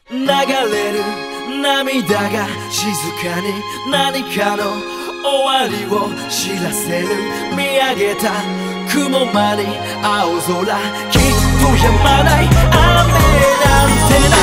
流れる涙が静かに何かの終わりを知らせる。見上げた雲間に青空、きっと止まない雨なんてない。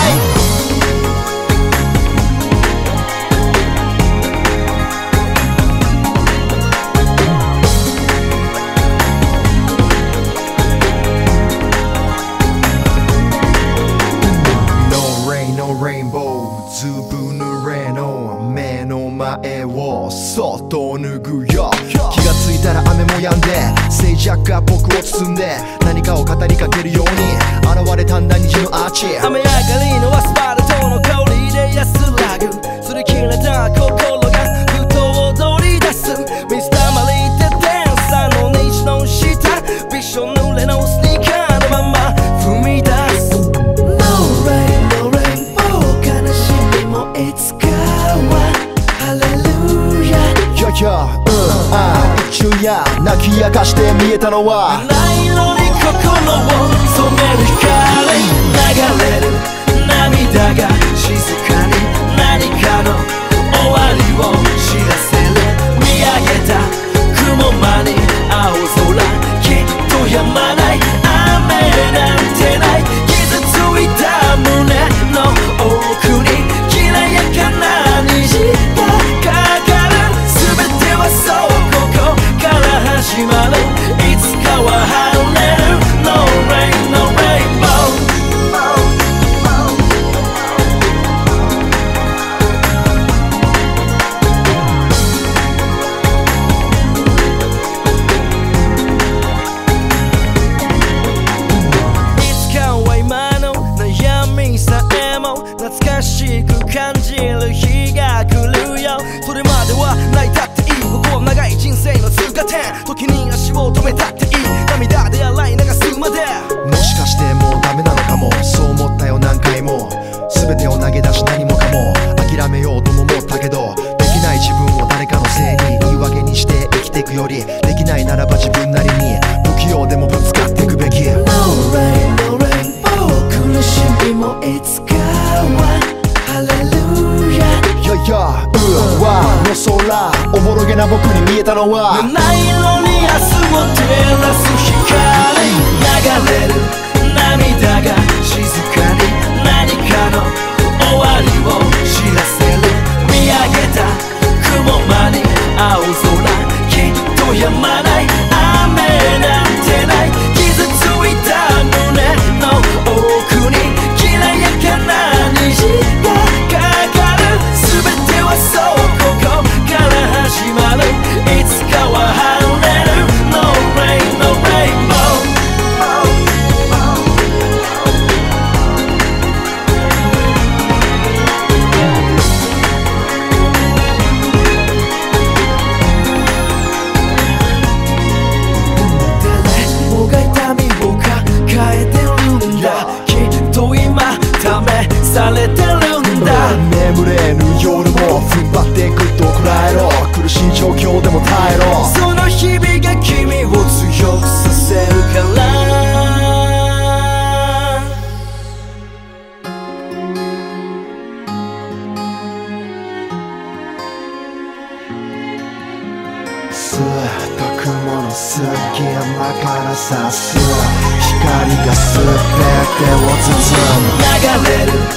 ずぶ濡れの目の前をそっと脱ぐよ。気がついたら雨も止んで、静寂が僕を包んで何かを語りかけるように現れたんだ虹のアーチ。 雨上がりのアスファルトの香りで安らぐ。擦り切れた心がふと踊り出す。水たまりで電車の虹の下、びしょ濡れのスニーカーのまま踏み出す。いつかはハレルヤ。 一夜泣き明かして見えたのは七色に心を染める光。流れる涙が静かに何かの終わりを知らせる。見上げた雲間に青空、きっと止まない雨なんてない。傷ついた胸の奥に虹がかかる。全てはそうここから始まる。いつかは晴れる。 No rain, no rainbow。 いつかは今の悩みさえも懐かしく感じる日が来るよ。それまでは泣いたっていい、ここは長い人生の通過点。時に足を止めたっていい、涙で洗い流すまで。 もしかしてもうダメなのかも、そう思ったよ何回も。全てを投げ出し何もかも諦めようとも思ったけど、できない自分を誰かのせいに言い訳にして生きていくより、できないならば自分なりに不器用でもぶつかっていくべき。 No rain, no rainbow。 苦しみもいつかはハレルヤ。 の空、おぼろげな僕に見えたのは七色に明日を照らす光。流れる涙が静かに何かの終わりを知らせる。見上げた雲間に青空、きっと止まない雨なんてない。傷ついた胸の奥にきらやかな虹がかかる。全てはそうここから始まる。いつかは晴れる。 No rain, no rainbow。 誰もが痛みを抱えてるんだ。きっと今試されてるんだ。 眠れぬ夜も踏ん張ってぐっとこらえろ。苦しい状況でも耐えろ。 その日々が君を強くさせるから。 スーッと雲の隙間から差す光が全てを包む。 流れる